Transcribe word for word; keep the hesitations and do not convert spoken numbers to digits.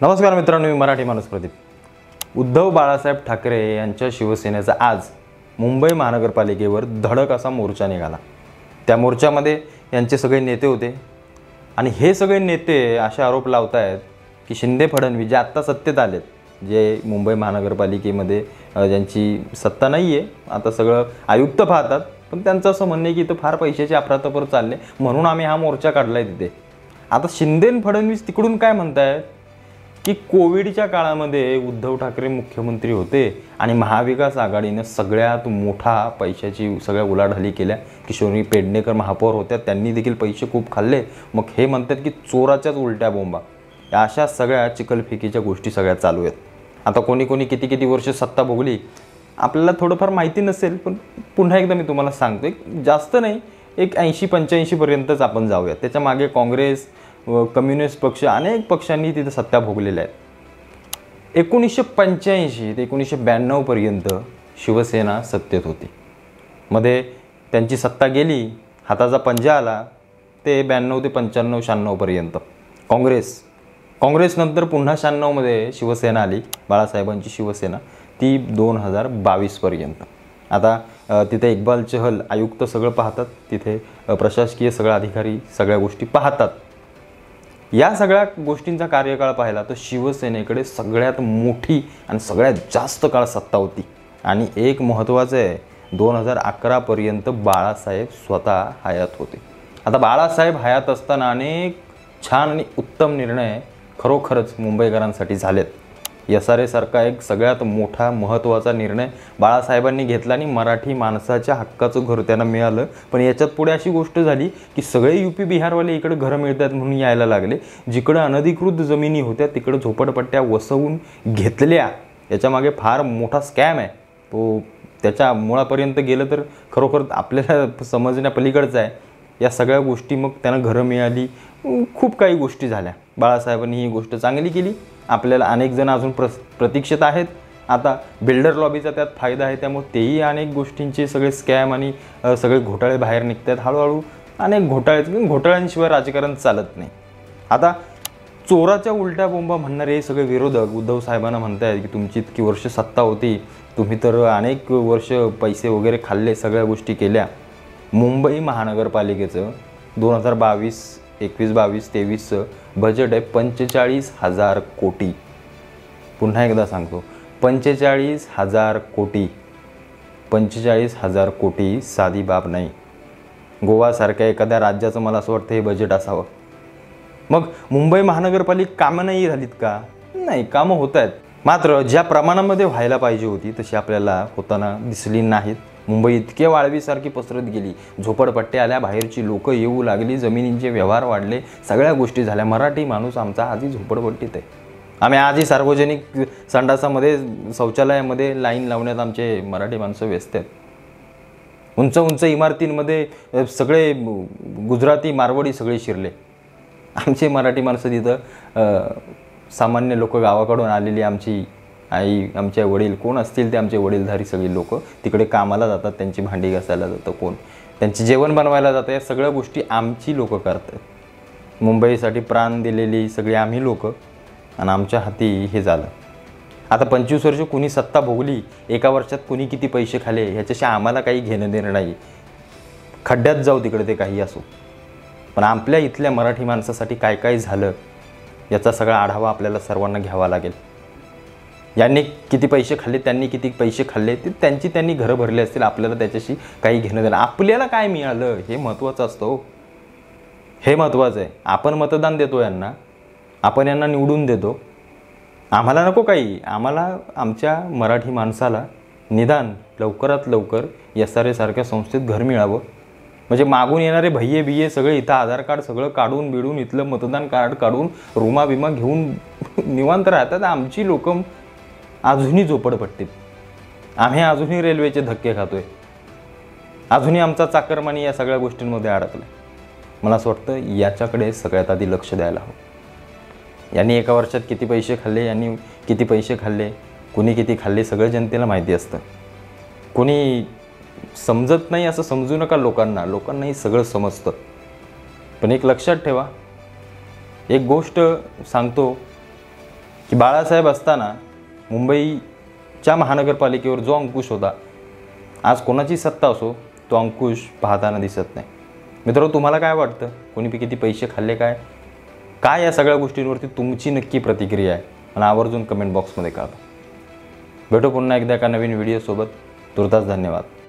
नमस्कार मित्रांनो, मी मराठी माणूस प्रदीप. उद्धव बाळासाहेब ठाकरे यांच्या शिवसेनेचा आज मुंबई महानगरपालिकेवर धडक असा मोर्चा निघाला. त्या मोर्चामध्ये यांचे सगळे नेते होते आणि हे सगळे नेते असे आरोप लावत आहेत की शिंदे फडणवीस जे आत्ता सत्तेत आलेत, जे मुंबई महानगरपालिकेमध्ये ज्यांची सत्ता नाही आहे, आता सगळं आयुक्त पाहतात, पण त्यांचं असं म्हणणं आहे की इथं फार पैशाची अफरातफर चालले म्हणून आम्ही हा मोर्चा काढला आहे तिथे. आता शिंदे फडणवीस तिकडून काय म्हणतायत की कोविडच्या काळामध्ये उद्धव ठाकरे मुख्यमंत्री होते आणि महाविकास आघाडीने सगळ्यात मोठा पैशाची सगळ्या उलाढाली केल्या. किशोरी पेडणेकर महापौर होत्या, त्यांनी देखील पैसे खूप खाल्ले. मग हे म्हणतात की चोराच्याच उलट्या बोंबा. या अशा सगळ्या चिकलफेकीच्या गोष्टी सगळ्या चालू आहेत. आता कोणी कोणी किती किती वर्ष सत्ता भोगली आपल्याला थोडंफार माहिती नसेल, पण पुन्हा एकदा मी तुम्हाला सांगतो, एक जास्त नाही, एक ऐंशी पंच्याऐंशीपर्यंतच आपण जाऊया. त्याच्या मागे काँग्रेस व कम्युनिस्ट पक्ष अनेक पक्षांनी तिथे सत्ता भोगलेल्या आहेत. एकोणीसशे पंच्याऐंशी ते एकोणीसशे ब्याण्णवपर्यंत शिवसेना सत्तेत होती. मध्ये त्यांची सत्ता गेली, हाताचा पंजा आला, ते ब्याण्णव ते पंच्याण्णव शहाण्णवपर्यंत काँग्रेस काँग्रेसनंतर पुन्हा शहाण्णवमध्ये शिवसेना आली, बाळासाहेबांची शिवसेना, ती दोन हजार बावीसपर्यंत. आता तिथे इक्बाल चहल आयुक्त सगळं पाहतात, तिथे प्रशासकीय सगळं अधिकारी सगळ्या गोष्टी पाहतात. या सगळ्या गोष्टींचा कार्यकाळ पाहिला तर शिवसेनेकडे सगळ्यात मोठी आणि सगळ्यात जास्त काळ सत्ता होती. आणि एक महत्त्वाचं आहे, दोन हजार अकरापर्यंत बाळासाहेब स्वतः हयात होते. आता बाळासाहेब हयात असताना अनेक छान आणि उत्तम निर्णय खरोखरच मुंबईकरांसाठी झालेत. एस आर एसारखा एक सगळ्यात मोठा महत्त्वाचा निर्णय बाळासाहेबांनी घेतला आणि मराठी माणसाच्या हक्काचं घर त्यांना मिळालं. पण याच्यात पुढे अशी गोष्ट झाली की सगळे यू पी बिहारवाले इकडे घरं मिळतात म्हणून यायला लागले. जिकडं अनधिकृत जमिनी होत्या तिकडं झोपडपट्ट्या वसवून घेतल्या. याच्यामागे फार मोठा स्कॅम आहे, तो त्याच्या मुळापर्यंत गेलं तर खरोखर आपल्याला समजण्या पलीकडचं आहे. या सगळ्या गोष्टी, मग त्यांना घरं मिळाली, खूप काही गोष्टी झाल्या. बाळासाहेबांनी ही गोष्ट चांगली केली. आपल्याला अनेक जण अजून प्र प्रतीक्षित आहेत. आता बिल्डर लॉबीचा त्यात फायदा आहे, त्यामुळे तेही अनेक गोष्टींचे सगळे स्कॅम आणि सगळे घोटाळे बाहेर निघत आहेत. हळूहळू अनेक घोटाळे घोटाळ्यांशिवाय राजकारण चालत नाही. आता चोराच्या उलट्या बोंबा म्हणणारे हे सगळे विरोधक उद्धव साहेबांना म्हणत आहेत की तुमची इतकी वर्ष सत्ता होती, तुम्ही तर अनेक वर्ष पैसे वगैरे खाल्ले, सगळ्या गोष्टी केल्या. मुंबई महानगरपालिकेचं दोन हजार बावीस एकवीस बावीस तेवीसचं बजेट आहे पंचेचाळीस हजार कोटी. पुन्हा एकदा सांगतो, पंचेचाळीस हजार कोटी. पंचेचाळीस हजार कोटी साधी बाब नाही. गोवासारख्या एखाद्या राज्याचं मला असं वाटतं हे बजेट असावं. मग मुंबई महानगरपालिका कामं नाही झालीत का? नाही, कामं होत आहेत, मात्र ज्या प्रमाणामध्ये व्हायला पाहिजे होती तशी आपल्याला होताना दिसली नाहीत. मुंबई इतके वाळवीसारखी पसरत गेली, झोपडपट्ट्या आल्या, बाहेरची लोक येऊ लागली, जमिनींचे व्यवहार वाढले, सगळ्या गोष्टी झाल्या. मराठी माणूस आमचा आजही झोपडपट्टीत आहे. आम्ही आजही सार्वजनिक संडासामध्ये शौचालयामध्ये लाईन लावण्यात आमचे मराठी माणसं व्यस्त आहेत. उंच उंच इमारतींमध्ये सगळे गुजराती मारवाडी सगळे शिरले. आमचे मराठी माणसं तिथं सामान्य लोक, गावाकडून आलेली आमची आई, आमचे वडील कोण असतील ते आमचे वडीलधारी सगळी लोक तिकडे कामाला जातात, त्यांची भांडी घासायला जातं, कोण त्यांचे जेवण बनवायला जातं. या सगळ्या गोष्टी आमची लोकं करतात. मुंबईसाठी प्राण दिलेली सगळी आम्ही लोक, आणि आमच्या हाती हे झालं. आता पंचवीस वर्ष कुणी सत्ता भोगली, एका वर्षात कुणी किती पैसे खाले ह्याच्याशी आम्हाला काही घेणं देणं नाही. खड्ड्यात जाऊ तिकडे ते काही असो, पण आपल्या इथल्या मराठी माणसासाठी काय काय झालं याचा सगळा आढावा आपल्याला सर्वांना घ्यावा लागेल. यांनी किती पैसे खाल्ले, त्यांनी किती पैसे खाल्ले, ते त्यांची त्यांनी घरं भरली असतील, आपल्याला त्याच्याशी काही घेणं देणं. आपल्याला काय मिळालं हे महत्त्वाचं असतं. हे महत्त्वाचं आहे. आपण मतदान देतो यांना, आपण यांना निवडून देतो. आम्हाला नको काही, आम्हाला आमच्या मराठी माणसाला निदान लवकरात लवकर एस आर एसारख्या संस्थेत घर मिळावं. म्हणजे मागून येणारे भैये बिये सगळे इथं आधार कार्ड सगळं काढून बिडून इथलं मतदान कार्ड काढून रुमा बिमा घेऊन निवांत राहतात. आमची लोकं अजूनही झोपडपट्टीत, आम्ही अजूनही रेल्वेचे धक्के खातोय, अजूनही आमचा चाकरमानी या सगळ्या गोष्टींमध्ये अडकला. मला असं वाटतं याच्याकडे सगळ्यात आधी लक्ष द्यायला हवं. यांनी एका वर्षात किती पैसे खाल्ले, यांनी किती पैसे खाल्ले, कुणी किती खाल्ले, सगळं जनतेला माहिती असतं. कोणी समजत नाही असं समजू नका लोकांना, लोकांनाही सगळं समजतं. पण एक लक्षात ठेवा, एक गोष्ट सांगतो की बाळासाहेब असताना मुंबईच्या महानगरपालिकेवर जो अंकुश होता, आज कोणाची सत्ता असो तो अंकुश पाहताना दिसत नाही. मित्रांनो, तुम्हाला काय वाटतं? कोणी बी किती पैसे खाल्ले काय काय या सगळ्या गोष्टींवरती तुमची नक्की प्रतिक्रिया आहे आणि आवर्जून कमेंट बॉक्समध्ये कळवा. भेटू पुन्हा एकदा एका नवीन व्हिडिओसोबत. तुर्तास धन्यवाद.